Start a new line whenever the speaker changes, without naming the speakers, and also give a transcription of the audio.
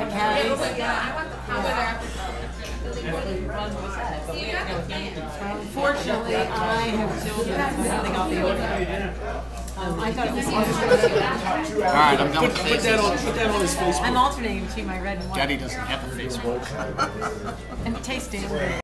Unfortunately, I have children. I got the order. I thought it was
Alright, I'm done with
Put that on his Facebook.
I'm alternating between my red and white.
Daddy doesn't have a Facebook.
And it tastes damn good.